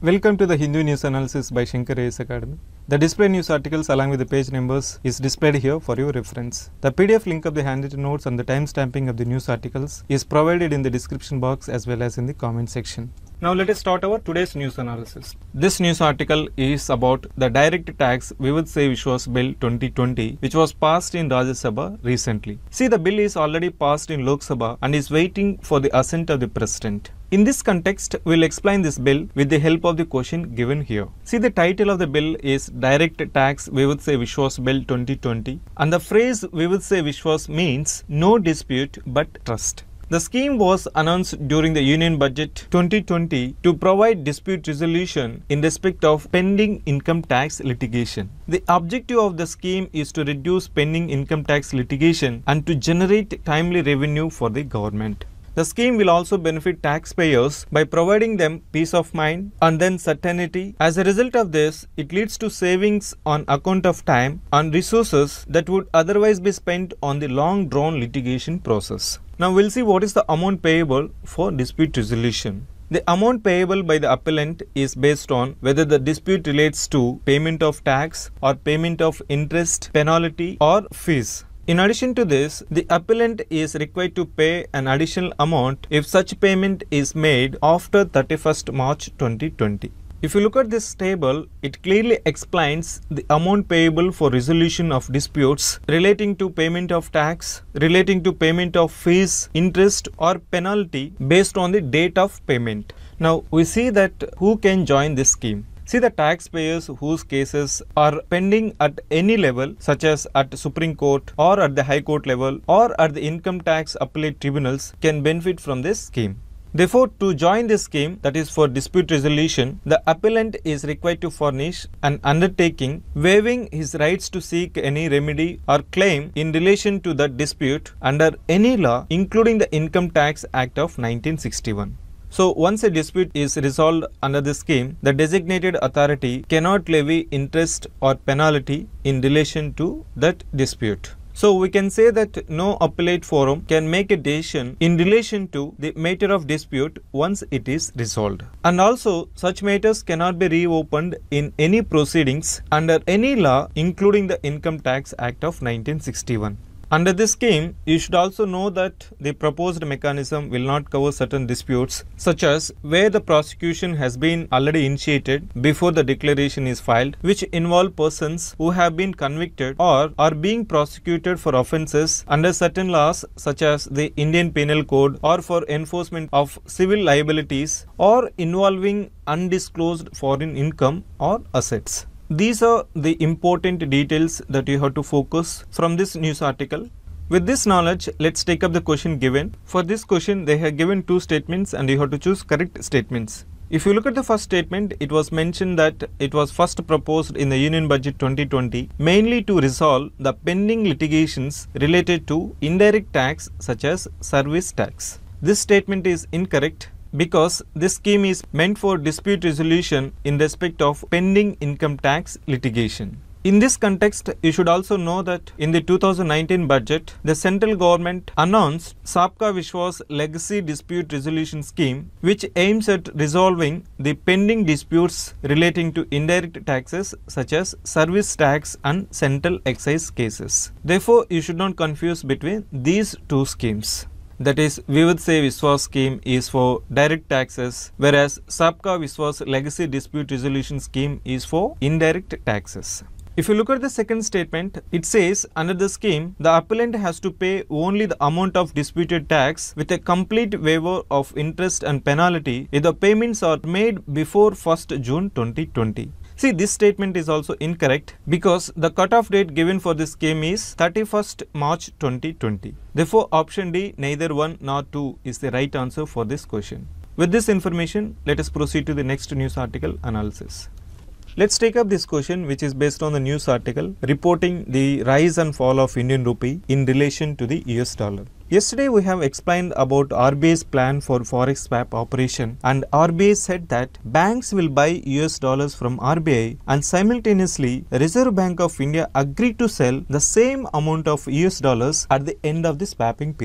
Welcome to the Hindu News Analysis by Shankar AS Academy. The display news articles along with the page numbers is displayed here for your reference. The PDF link of the handwritten notes and the timestamping of the news articles is provided in the description box as well as in the comment section. Now let us start our today's news analysis. This news article is about the direct tax Vivad Se Vishwas Bill 2020 which was passed in Rajya Sabha recently. See, the bill is already passed in Lok Sabha and is waiting for the assent of the President. In this context, we will explain this bill with the help of the question given here. See, the title of the bill is Direct Tax Vivad Se Vishwas Bill 2020 and the phrase Vivad Se Vishwas means no dispute but trust. The scheme was announced during the Union Budget 2020 to provide dispute resolution in respect of pending income tax litigation. The objective of the scheme is to reduce pending income tax litigation and to generate timely revenue for the government. The scheme will also benefit taxpayers by providing them peace of mind and then certainty. As a result of this, it leads to savings on account of time and resources that would otherwise be spent on the long-drawn litigation process. Now we'll see what is the amount payable for dispute resolution. The amount payable by the appellant is based on whether the dispute relates to payment of tax or payment of interest, penalty or fees. In addition to this, the appellant is required to pay an additional amount if such payment is made after 31st March 2020. If you look at this table, it clearly explains the amount payable for resolution of disputes relating to payment of tax, relating to payment of fees, interest or penalty based on the date of payment. Now we see that who can join this scheme. See, the taxpayers whose cases are pending at any level such as at Supreme Court or at the High Court level or at the income tax appellate tribunals can benefit from this scheme. Therefore, to join this scheme, that is for dispute resolution, the appellant is required to furnish an undertaking waiving his rights to seek any remedy or claim in relation to that dispute under any law including the Income Tax Act of 1961. So, once a dispute is resolved under this scheme, the designated authority cannot levy interest or penalty in relation to that dispute. So, we can say that no appellate forum can make a decision in relation to the matter of dispute once it is resolved. And also, such matters cannot be reopened in any proceedings under any law including the Income Tax Act of 1961. Under this scheme, you should also know that the proposed mechanism will not cover certain disputes such as where the prosecution has been already initiated before the declaration is filed, which involve persons who have been convicted or are being prosecuted for offences under certain laws such as the Indian Penal Code or for enforcement of civil liabilities or involving undisclosed foreign income or assets. These are the important details that you have to focus from this news article. With this knowledge, let's take up the question given. For this question, they have given two statements and you have to choose correct statements. If you look at the first statement, it was mentioned that it was first proposed in the Union Budget 2020 mainly to resolve the pending litigations related to indirect tax such as service tax. This statement is incorrect because this scheme is meant for dispute resolution in respect of pending income tax litigation. In this context, you should also know that in the 2019 budget, the central government announced Sabka Vishwas Legacy Dispute Resolution Scheme, which aims at resolving the pending disputes relating to indirect taxes such as service tax and central excise cases. Therefore, you should not confuse between these two schemes. That is, Vivad Se Vishwas scheme is for direct taxes, whereas Sabka Vishwas Legacy Dispute Resolution scheme is for indirect taxes. If you look at the second statement, it says under the scheme, the appellant has to pay only the amount of disputed tax with a complete waiver of interest and penalty if the payments are made before 1st June 2020. See, this statement is also incorrect because the cutoff date given for this scheme is 31st March 2020. Therefore, option D, neither 1 nor 2 is the right answer for this question. With this information, let us proceed to the next news article analysis. Let's take up this question which is based on the news article reporting the rise and fall of Indian rupee in relation to the US dollar. Yesterday we have explained about RBI's plan for forex swap operation and RBI said that banks will buy US dollars from RBI and simultaneously Reserve Bank of India agreed to sell the same amount of US dollars at the end of the swapping period.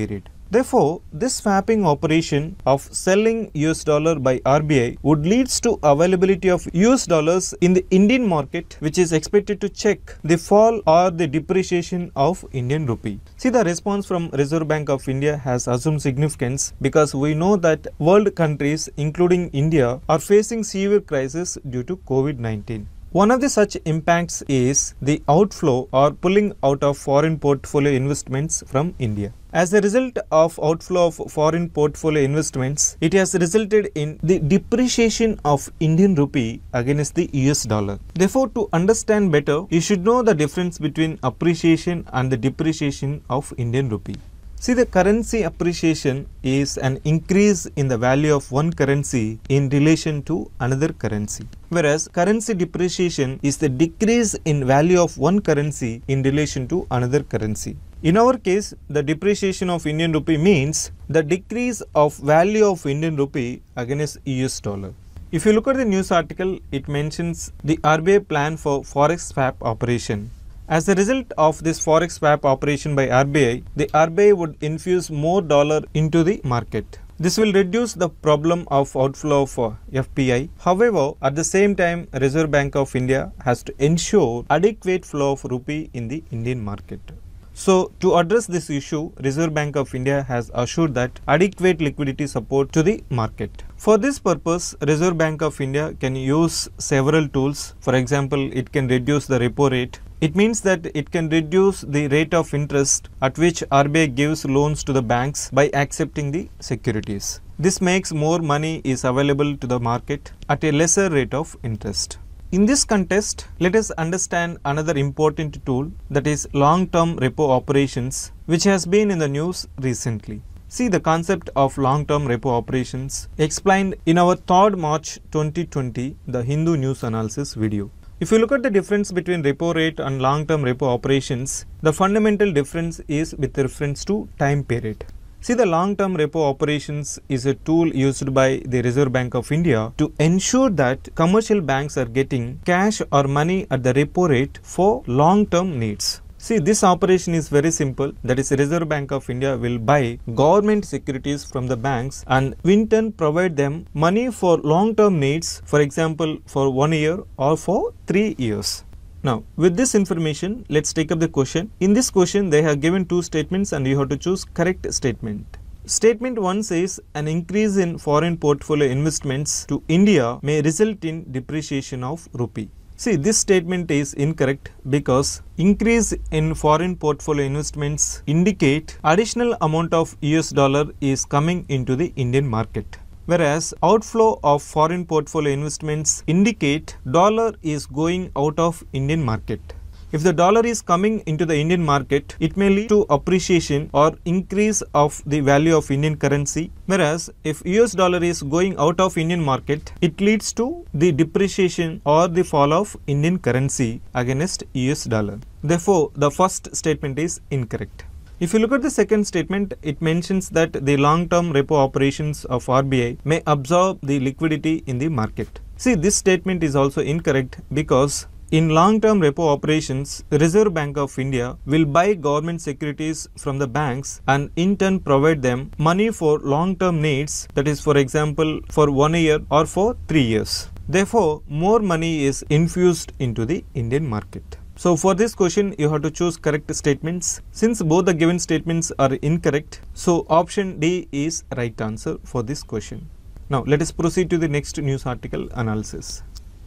Therefore, this swapping operation of selling US dollar by RBI would leads to availability of US dollars in the Indian market, which is expected to check the fall or the depreciation of Indian rupee. See, the response from Reserve Bank of India has assumed significance because we know that world countries including India are facing severe crisis due to COVID-19. One of the such impacts is the outflow or pulling out of foreign portfolio investments from India. As a result of outflow of foreign portfolio investments, it has resulted in the depreciation of Indian rupee against the US dollar. Therefore, to understand better, you should know the difference between appreciation and the depreciation of Indian rupee. See, the currency appreciation is an increase in the value of one currency in relation to another currency, whereas currency depreciation is the decrease in value of one currency in relation to another currency. In our case, the depreciation of Indian rupee means the decrease of value of Indian rupee against US dollar. If you look at the news article, it mentions the RBI plan for forex swap operation. As a result of this forex swap operation by RBI, the RBI would infuse more dollar into the market. This will reduce the problem of outflow of FPI. However, at the same time, Reserve Bank of India has to ensure adequate flow of rupee in the Indian market. So, to address this issue, Reserve Bank of India has assured that adequate liquidity support to the market. For this purpose, Reserve Bank of India can use several tools. For example, it can reduce the repo rate. It means that it can reduce the rate of interest at which RBI gives loans to the banks by accepting the securities. This makes more money is available to the market at a lesser rate of interest. In this context, let us understand another important tool, that is long-term repo operations, which has been in the news recently. See, the concept of long-term repo operations explained in our 3rd March 2020 the Hindu News Analysis video. If you look at the difference between repo rate and long-term repo operations, the fundamental difference is with reference to time period. See, the long-term repo operations is a tool used by the Reserve Bank of India to ensure that commercial banks are getting cash or money at the repo rate for long-term needs. See, this operation is very simple. That is, Reserve Bank of India will buy government securities from the banks and in turn provide them money for long-term needs, for example, for 1 year or for 3 years. Now, with this information, let's take up the question. In this question, they have given 2 statements and you have to choose correct statement. Statement 1 says an increase in foreign portfolio investments to India may result in depreciation of rupee. See, this statement is incorrect because increase in foreign portfolio investments indicate additional amount of US dollar is coming into the Indian market, whereas outflow of foreign portfolio investments indicate dollar is going out of Indian market. If the dollar is coming into the Indian market, it may lead to appreciation or increase of the value of Indian currency, whereas if US dollar is going out of Indian market, it leads to the depreciation or the fall of Indian currency against US dollar. Therefore, the first statement is incorrect. If you look at the second statement, it mentions that the long-term repo operations of RBI may absorb the liquidity in the market. See, this statement is also incorrect because in long-term repo operations, the Reserve Bank of India will buy government securities from the banks and in turn provide them money for long-term needs, that is, for example, for 1 year or for 3 years. Therefore, more money is infused into the Indian market. So, for this question, you have to choose correct statements. Since both the given statements are incorrect, so option D is right answer for this question. Now, let us proceed to the next news article analysis.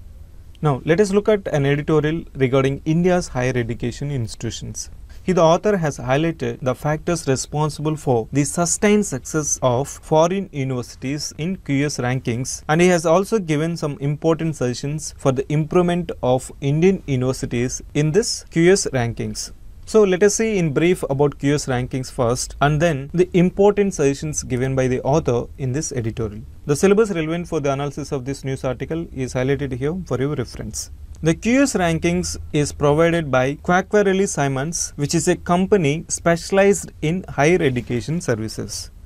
Now, let us look at an editorial regarding India's higher education institutions. Here, the author has highlighted the factors responsible for the sustained success of foreign universities in QS rankings, and he has also given some important suggestions for the improvement of Indian universities in this QS rankings. So, let us see in brief about QS rankings first and then the important suggestions given by the author in this editorial. The syllabus relevant for the analysis of this news article is highlighted here for your reference. The QS rankings is provided by Quacquarelli Symonds, which is a company specialized in higher education services.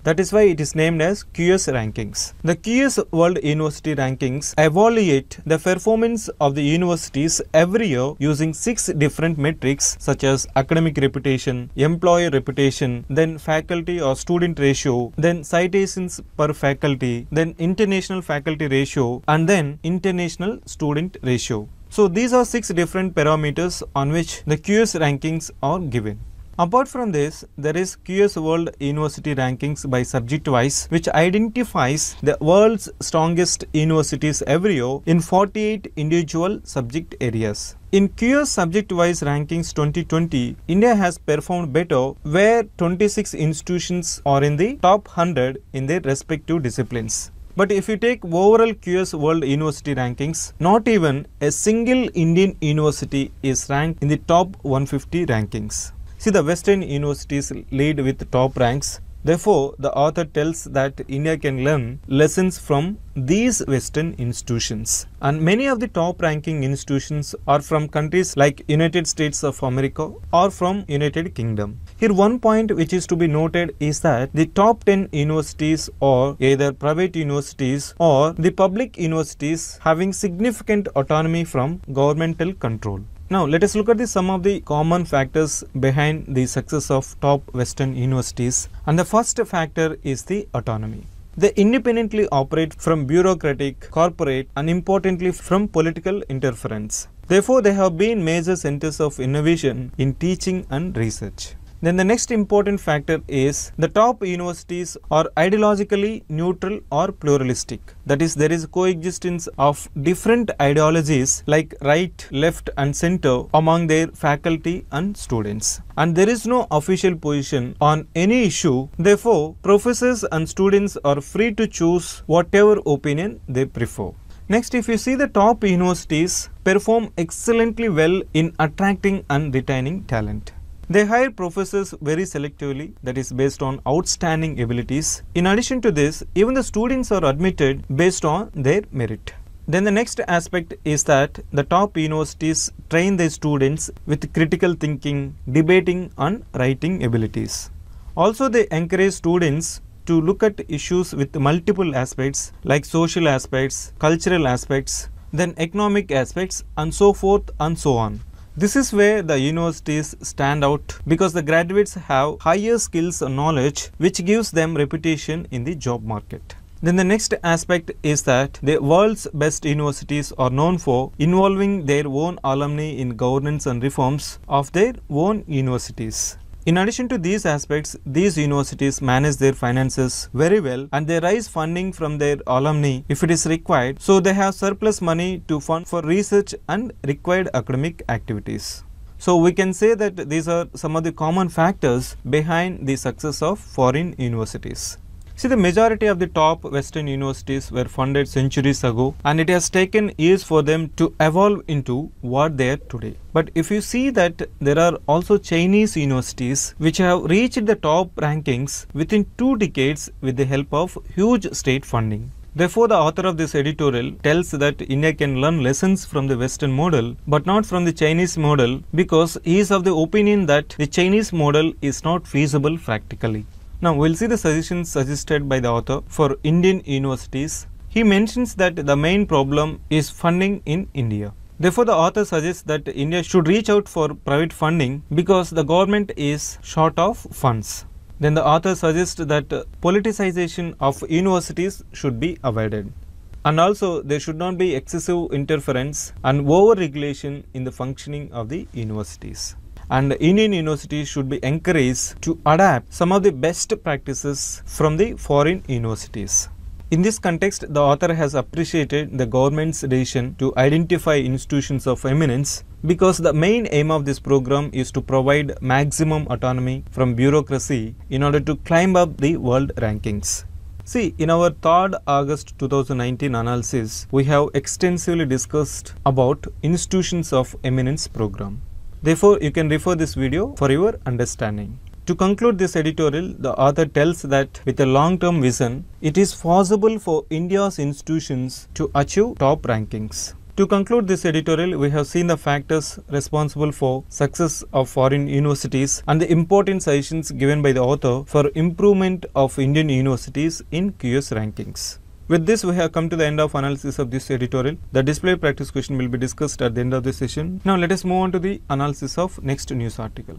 That is why it is named as QS rankings. The QS World University Rankings evaluate the performance of the universities every year using 6 different metrics such as academic reputation, employer reputation, then faculty or student ratio, then citations per faculty, then international faculty ratio, and then international student ratio. So these are 6 different parameters on which the QS rankings are given. Apart from this, there is QS World University Rankings by subject wise, which identifies the world's strongest universities every year in 48 individual subject areas. In QS subject wise rankings 2020, India has performed better where 26 institutions are in the top 100 in their respective disciplines. But if you take overall QS World University Rankings, not even a single Indian university is ranked in the top 150 rankings. See, the Western universities lead with top ranks. Therefore, the author tells that India can learn lessons from these Western institutions. And many of the top ranking institutions are from countries like United States of America or from United Kingdom. Here one point which is to be noted is that the top 10 universities are either private universities or the public universities having significant autonomy from governmental control. Now, let us look at some of the common factors behind the success of top Western universities. And the first factor is the autonomy. They independently operate from bureaucratic, corporate, and importantly from political interference. Therefore, they have been major centers of innovation in teaching and research. Then the next important factor is the top universities are ideologically neutral or pluralistic. That is, there is coexistence of different ideologies like right, left and center among their faculty and students. And there is no official position on any issue. Therefore, professors and students are free to choose whatever opinion they prefer. Next, if you see the top universities perform excellently well in attracting and retaining talent. They hire professors very selectively, that is based on outstanding abilities. In addition to this, even the students are admitted based on their merit. Then the next aspect is that the top universities train their students with critical thinking, debating and writing abilities. Also, they encourage students to look at issues with multiple aspects like social aspects, cultural aspects, then economic aspects and so forth and so on. This is where the universities stand out because the graduates have higher skills and knowledge which gives them reputation in the job market. Then the next aspect is that the world's best universities are known for involving their own alumni in governance and reforms of their own universities. In addition to these aspects, these universities manage their finances very well and they raise funding from their alumni if it is required. So they have surplus money to fund for research and required academic activities. So we can say that these are some of the common factors behind the success of foreign universities. See, the majority of the top Western universities were funded centuries ago and it has taken years for them to evolve into what they are today. But if you see that there are also Chinese universities which have reached the top rankings within 2 decades with the help of huge state funding. Therefore, the author of this editorial tells that India can learn lessons from the Western model but not from the Chinese model because he is of the opinion that the Chinese model is not feasible practically. Now, we will see the suggestions suggested by the author for Indian universities. He mentions that the main problem is funding in India. Therefore, the author suggests that India should reach out for private funding because the government is short of funds. Then the author suggests that politicization of universities should be avoided. And also, there should not be excessive interference and over-regulation in the functioning of the universities. And Indian universities should be encouraged to adapt some of the best practices from the foreign universities. In this context, the author has appreciated the government's decision to identify institutions of eminence because the main aim of this program is to provide maximum autonomy from bureaucracy in order to climb up the world rankings. See, in our 3rd August 2019 analysis, we have extensively discussed about Institutions of Eminence program. Therefore, you can refer this video for your understanding. To conclude this editorial, the author tells that with a long-term vision, it is possible for India's institutions to achieve top rankings. To conclude this editorial, we have seen the factors responsible for success of foreign universities and the important suggestions given by the author for improvement of Indian universities in QS rankings. With this, we have come to the end of analysis of this editorial. The display practice question will be discussed at the end of the session. Now let us move on to the analysis of next news article.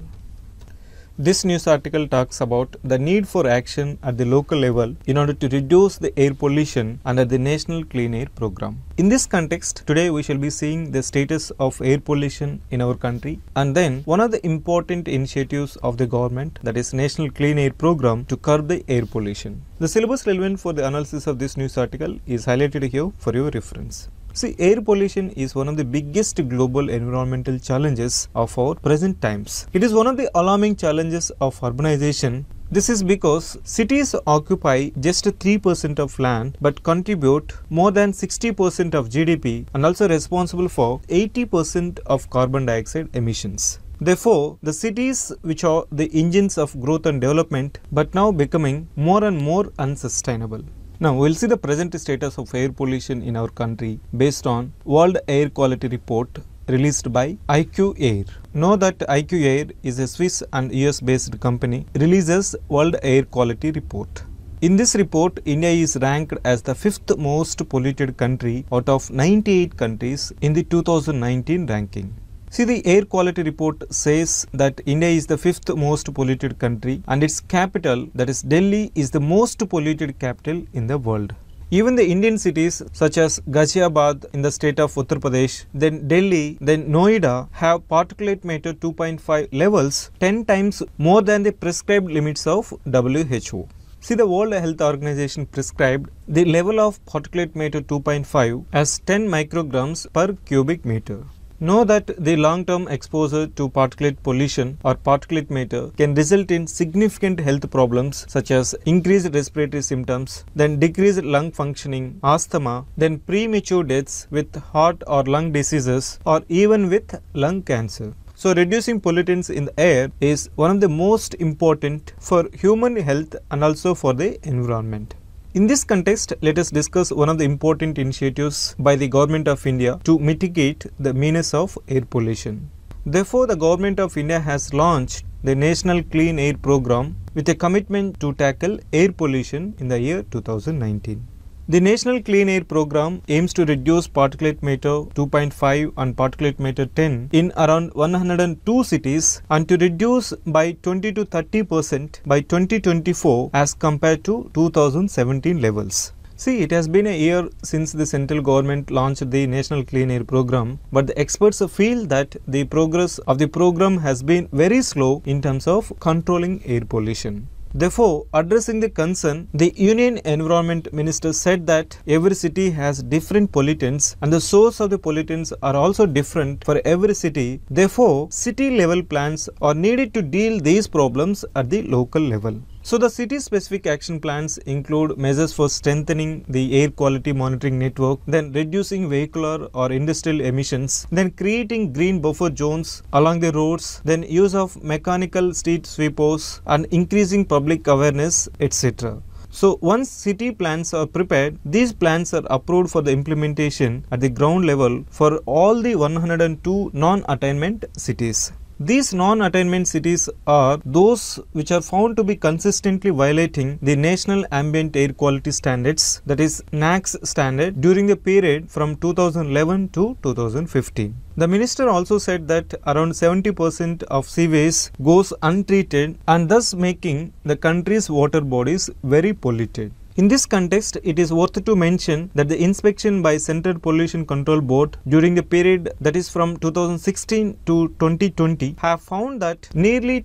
This news article talks about the need for action at the local level in order to reduce the air pollution under the National Clean Air Program. In this context, today we shall be seeing the status of air pollution in our country and then one of the important initiatives of the government, that is National Clean Air Program, to curb the air pollution. The syllabus relevant for the analysis of this news article is highlighted here for your reference. See, air pollution is one of the biggest global environmental challenges of our present times. It is one of the alarming challenges of urbanization. This is because cities occupy just 3% of land but contribute more than 60% of GDP and also responsible for 80% of carbon dioxide emissions. Therefore, the cities, which are the engines of growth and development, but now becoming more and more unsustainable. Now, we will see the present status of air pollution in our country based on World Air Quality Report released by IQ Air. Know that IQ Air is a Swiss and US based company, releases World Air Quality Report. In this report, India is ranked as the 5th most polluted country out of 98 countries in the 2019 ranking. See, the air quality report says that India is the 5th most polluted country and its capital, that is Delhi, is the most polluted capital in the world. Even the Indian cities such as Ghaziabad in the state of Uttar Pradesh, then Delhi, then Noida have particulate matter 2.5 levels 10 times more than the prescribed limits of WHO. See, the World Health Organization prescribed the level of particulate matter 2.5 as 10 micrograms per cubic meter. Know that the long-term exposure to particulate pollution or particulate matter can result in significant health problems such as increased respiratory symptoms, then decreased lung functioning, asthma, then premature deaths with heart or lung diseases or even with lung cancer. So, reducing pollutants in the air is one of the most important for human health and also for the environment. In this context, let us discuss one of the important initiatives by the Government of India to mitigate the menace of air pollution. Therefore, the Government of India has launched the National Clean Air Program with a commitment to tackle air pollution in the year 2019. The National Clean Air Program aims to reduce particulate matter 2.5 and particulate matter 10 in around 102 cities and to reduce by 20 to 30% by 2024 as compared to 2017 levels. See, it has been a year since the central government launched the National Clean Air Program, but the experts feel that the progress of the program has been very slow in terms of controlling air pollution. Therefore, addressing the concern, the Union Environment Minister said that every city has different pollutants and the source of the pollutants are also different for every city. Therefore, city level plans are needed to deal these problems at the local level. So, the city-specific action plans include measures for strengthening the air quality monitoring network, then reducing vehicular or industrial emissions, then creating green buffer zones along the roads, then use of mechanical street sweepers and increasing public awareness, etc. So, once city plans are prepared, these plans are approved for the implementation at the ground level for all the 102 non-attainment cities. These non-attainment cities are those which are found to be consistently violating the National Ambient Air Quality Standards, that is NAQS standard, during the period from 2011 to 2015. The minister also said that around 70% of sewage goes untreated and thus making the country's water bodies very polluted. In this context, it is worth to mention that the inspection by Central Pollution Control Board during the period that is from 2016 to 2020 have found that nearly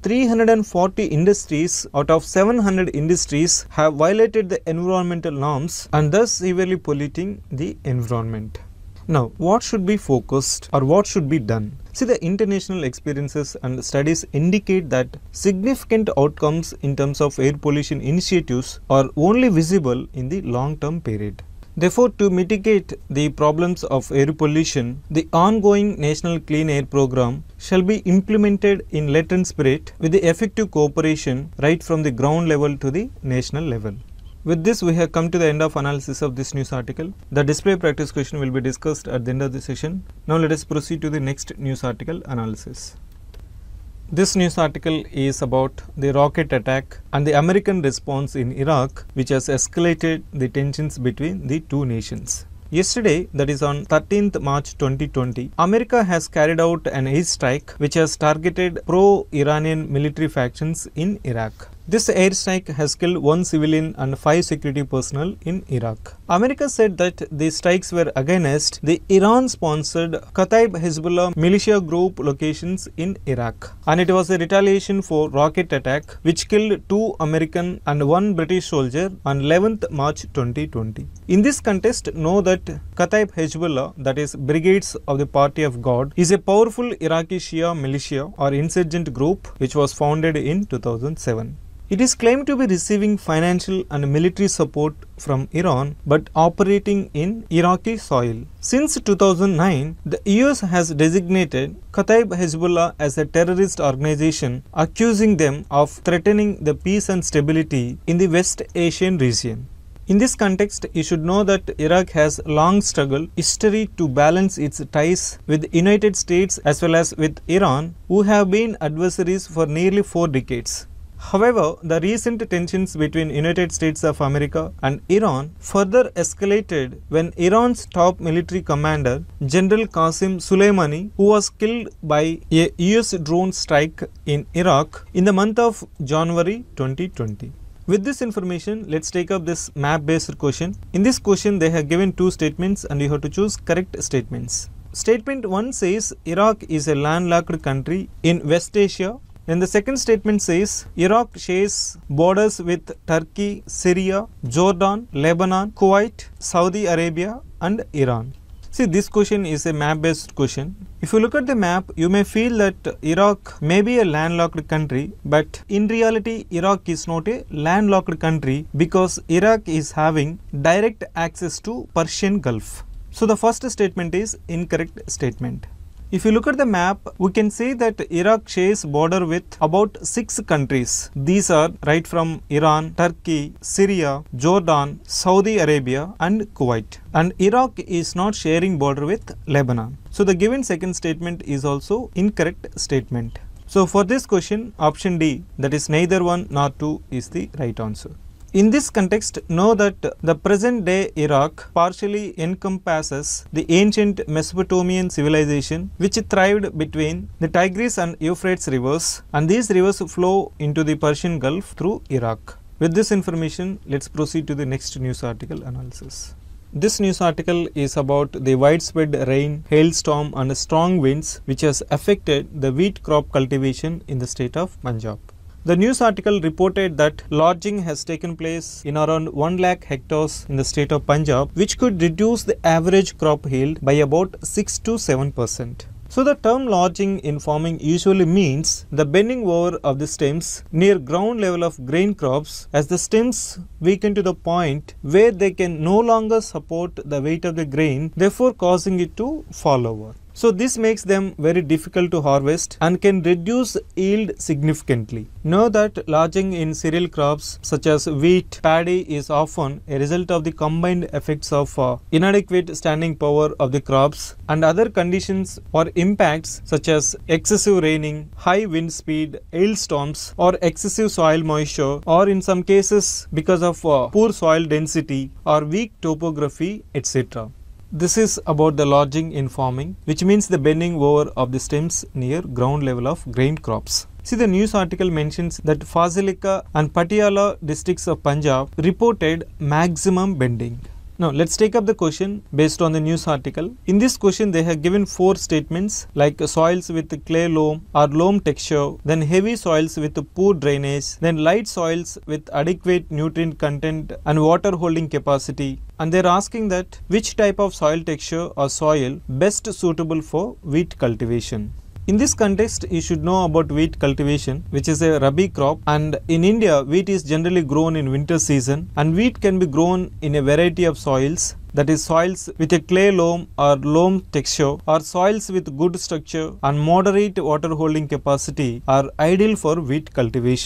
340 industries out of 700 industries have violated the environmental norms and thus severely polluting the environment. Now, what should be focused or what should be done? See, the international experiences and studies indicate that significant outcomes in terms of air pollution initiatives are only visible in the long-term period. Therefore, to mitigate the problems of air pollution, the ongoing National Clean Air Program shall be implemented in latent spirit with the effective cooperation right from the ground level to the national level. With this, we have come to the end of analysis of this news article. The display practice question will be discussed at the end of the session. Now let us proceed to the next news article analysis. This news article is about the rocket attack and the American response in Iraq, which has escalated the tensions between the two nations. Yesterday, that is on 13th March 2020, America has carried out an airstrike which has targeted pro-Iranian military factions in Iraq. This airstrike has killed 1 civilian and 5 security personnel in Iraq. America said that the strikes were against the Iran-sponsored Kataib Hezbollah militia group locations in Iraq, and it was a retaliation for rocket attack which killed 2 American and 1 British soldier on 11th March 2020. In this context, know that Kataib Hezbollah, that is Brigades of the Party of God, is a powerful Iraqi Shia militia or insurgent group which was founded in 2007. It is claimed to be receiving financial and military support from Iran but operating in Iraqi soil. Since 2009, the US has designated Kataib Hezbollah as a terrorist organization, accusing them of threatening the peace and stability in the West Asian region. In this context, you should know that Iraq has long struggled history to balance its ties with the United States as well as with Iran, who have been adversaries for nearly 4 decades. However, the recent tensions between United States of America and Iran further escalated when Iran's top military commander, General Qasem Soleimani, who was killed by a US drone strike in Iraq in the month of January 2020. With this information, let's take up this map-based question. In this question, they have given 2 statements and you have to choose correct statements. Statement 1 says Iraq is a landlocked country in West Asia. Then the second statement says Iraq shares borders with Turkey, Syria, Jordan, Lebanon, Kuwait, Saudi Arabia and Iran. See, this question is a map-based question. If you look at the map, you may feel that Iraq may be a landlocked country, but in reality, Iraq is not a landlocked country because Iraq is having direct access to Persian Gulf. So the first statement is incorrect statement. If you look at the map, we can see that Iraq shares border with about 6 countries. These are right from Iran, Turkey, Syria, Jordan, Saudi Arabia and Kuwait. And Iraq is not sharing border with Lebanon. So the given second statement is also incorrect statement. So for this question, option D, that is neither 1 nor 2 is the right answer. In this context, know that the present-day Iraq partially encompasses the ancient Mesopotamian civilization which thrived between the Tigris and Euphrates rivers, and these rivers flow into the Persian Gulf through Iraq. With this information, let's proceed to the next news article analysis. This news article is about the widespread rain, hailstorm and strong winds which has affected the wheat crop cultivation in the state of Punjab. The news article reported that lodging has taken place in around 1 lakh hectares in the state of Punjab, which could reduce the average crop yield by about 6 to 7%. So the term lodging in farming usually means the bending over of the stems near ground level of grain crops as the stems weaken to the point where they can no longer support the weight of the grain, therefore causing it to fall over. So this makes them very difficult to harvest and can reduce yield significantly. Know that lodging in cereal crops such as wheat, paddy is often a result of the combined effects of inadequate standing power of the crops and other conditions or impacts such as excessive raining, high wind speed, hailstorms or excessive soil moisture, or in some cases because of poor soil density or weak topography, etc. This is about the lodging in farming, which means the bending over of the stems near ground level of grain crops. See, the news article mentions that Fazilika and Patiala districts of Punjab reported maximum bending. Now, let's take up the question based on the news article. In this question, they have given 4 statements like soils with clay loam or loam texture, then heavy soils with poor drainage, then light soils with adequate nutrient content and water holding capacity. And they are asking that which type of soil texture or soil best suitable for wheat cultivation. In this context, you should know about wheat cultivation, which is a rabi crop, and in India, wheat is generally grown in winter season, and wheat can be grown in a variety of soils, that is soils with a clay loam or loam texture, or soils with good structure and moderate water holding capacity are ideal for wheat cultivation.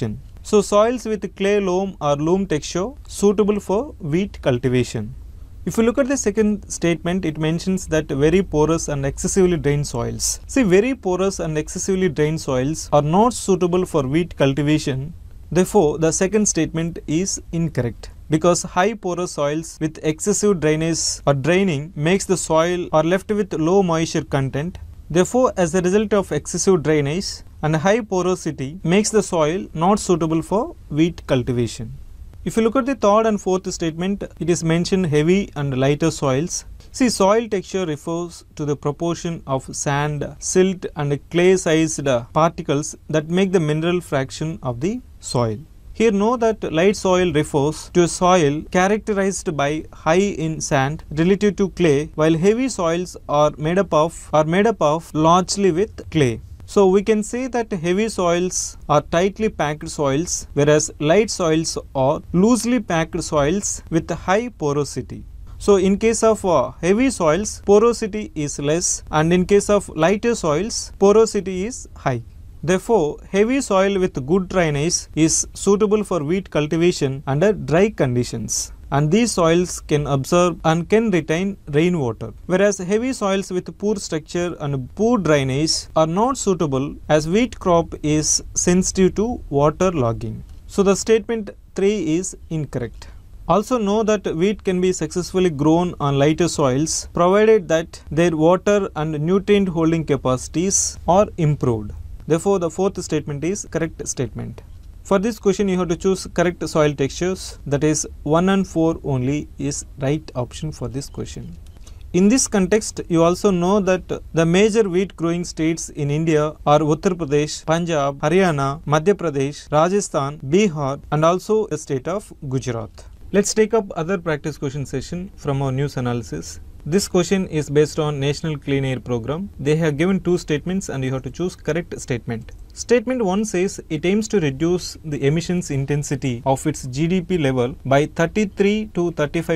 So soils with clay loam or loam texture suitable for wheat cultivation. If you look at the second statement, it mentions that very porous and excessively drained soils. See, very porous and excessively drained soils are not suitable for wheat cultivation. Therefore, the second statement is incorrect, because high porous soils with excessive drainage or draining makes the soil or left with low moisture content. Therefore, as a result of excessive drainage and high porosity makes the soil not suitable for wheat cultivation. If you look at the third and fourth statement, it is mentioned heavy and lighter soils. See, soil texture refers to the proportion of sand, silt and clay sized particles that make the mineral fraction of the soil. Here know that light soil refers to a soil characterized by high in sand relative to clay, while heavy soils are made up of largely with clay. So we can say that heavy soils are tightly packed soils, whereas light soils are loosely packed soils with high porosity. So in case of heavy soils, porosity is less, and in case of lighter soils, porosity is high. Therefore, heavy soil with good drainage is suitable for wheat cultivation under dry conditions, and these soils can absorb and can retain rainwater, whereas heavy soils with poor structure and poor drainage are not suitable, as wheat crop is sensitive to water logging. So the statement 3 is incorrect. Also know that wheat can be successfully grown on lighter soils provided that their water and nutrient holding capacities are improved. Therefore, the fourth statement is correct statement. For this question, you have to choose correct soil textures, that is 1 and 4 only is right option for this question. In this context, you also know that the major wheat growing states in India are Uttar Pradesh, Punjab, Haryana, Madhya Pradesh, Rajasthan, Bihar and also the state of Gujarat. Let's take up other practice question session from our news analysis. This question is based on National Clean Air Program. They have given two statements and you have to choose correct statement. Statement 1 says it aims to reduce the emissions intensity of its GDP level by 33 to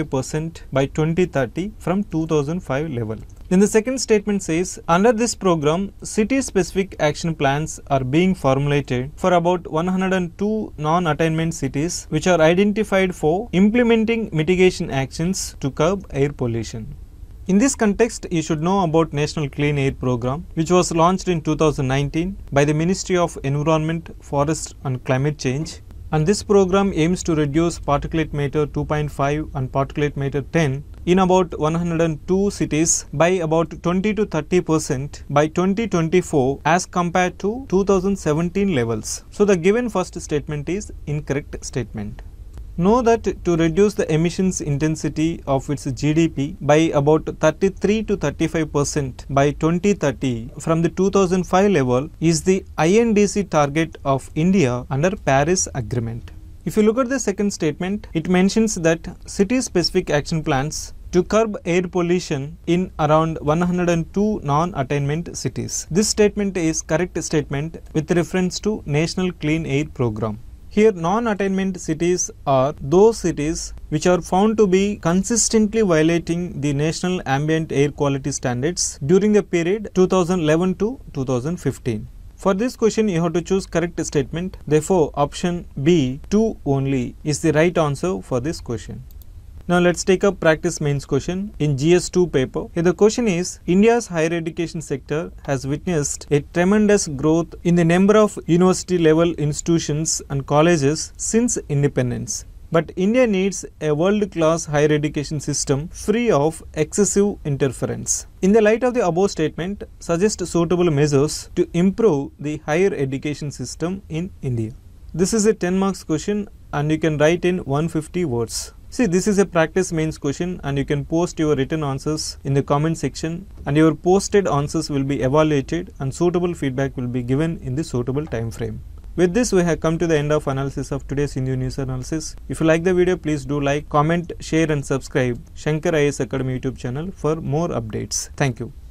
35% by 2030 from 2005 level. Then the second statement says under this program, city-specific action plans are being formulated for about 102 non-attainment cities which are identified for implementing mitigation actions to curb air pollution. In this context, you should know about National Clean Air Program, which was launched in 2019 by the Ministry of Environment, Forest and Climate Change. And this program aims to reduce particulate matter 2.5 and particulate matter 10 in about 102 cities by about 20 to 30% by 2024 as compared to 2017 levels. So the given first statement is incorrect statement. Know that to reduce the emissions intensity of its GDP by about 33 to 35% by 2030 from the 2005 level is the INDC target of India under Paris Agreement. If you look at the second statement, it mentions that city-specific action plans to curb air pollution in around 102 non-attainment cities. This statement is correct statement with reference to National Clean Air Program. Here, non-attainment cities are those cities which are found to be consistently violating the National Ambient Air Quality Standards during the period 2011 to 2015. For this question, you have to choose correct statement. Therefore, option B, 2 only, is the right answer for this question. Now let's take up practice mains question in GS2 paper. Here the question is, India's higher education sector has witnessed a tremendous growth in the number of university level institutions and colleges since independence. But India needs a world-class higher education system free of excessive interference. In the light of the above statement, suggest suitable measures to improve the higher education system in India. This is a 10 marks question and you can write in 150 words. See, this is a practice mains question and you can post your written answers in the comment section and your posted answers will be evaluated and suitable feedback will be given in the suitable time frame. With this, we have come to the end of analysis of today's Hindu news analysis. If you like the video, please do like, comment, share and subscribe Shankar IAS Academy YouTube channel for more updates. Thank you.